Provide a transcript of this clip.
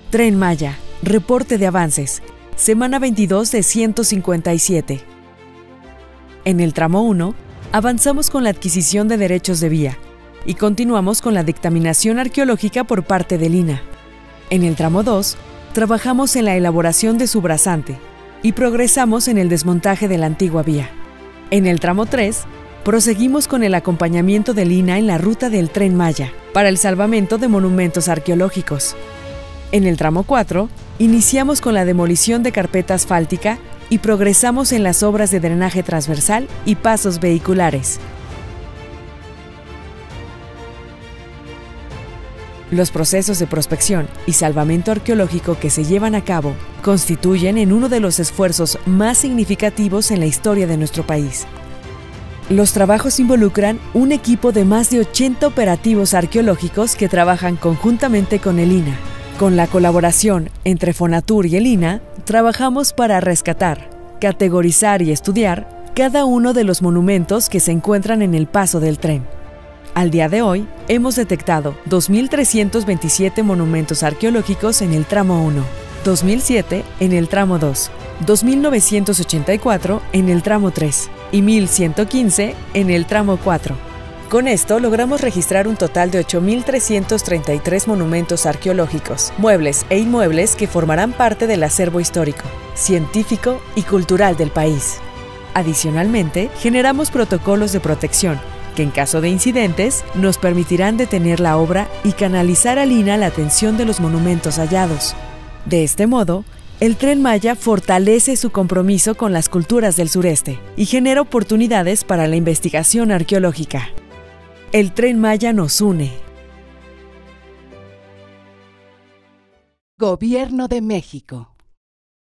Tren Maya, reporte de avances, semana 22 de 157. En el tramo 1, avanzamos con la adquisición de derechos de vía y continuamos con la dictaminación arqueológica por parte del INAH. En el tramo 2, trabajamos en la elaboración de su brazante y progresamos en el desmontaje de la antigua vía. En el tramo 3, proseguimos con el acompañamiento del INAH en la ruta del Tren Maya para el salvamento de monumentos arqueológicos. En el tramo 4, iniciamos con la demolición de carpeta asfáltica y progresamos en las obras de drenaje transversal y pasos vehiculares. Los procesos de prospección y salvamento arqueológico que se llevan a cabo constituyen en uno de los esfuerzos más significativos en la historia de nuestro país. Los trabajos involucran un equipo de más de 80 operativos arqueológicos que trabajan conjuntamente con el INAH. Con la colaboración entre Fonatur y el INAH, trabajamos para rescatar, categorizar y estudiar cada uno de los monumentos que se encuentran en el paso del tren. Al día de hoy, hemos detectado 2.327 monumentos arqueológicos en el tramo 1, 2.007 en el tramo 2, 2.984 en el tramo 3 y 1.115 en el tramo 4. Con esto logramos registrar un total de 8.333 monumentos arqueológicos, muebles e inmuebles que formarán parte del acervo histórico, científico y cultural del país. Adicionalmente, generamos protocolos de protección que en caso de incidentes nos permitirán detener la obra y canalizar al INAH la atención de los monumentos hallados. De este modo, el Tren Maya fortalece su compromiso con las culturas del sureste y genera oportunidades para la investigación arqueológica. El Tren Maya nos une. Gobierno de México.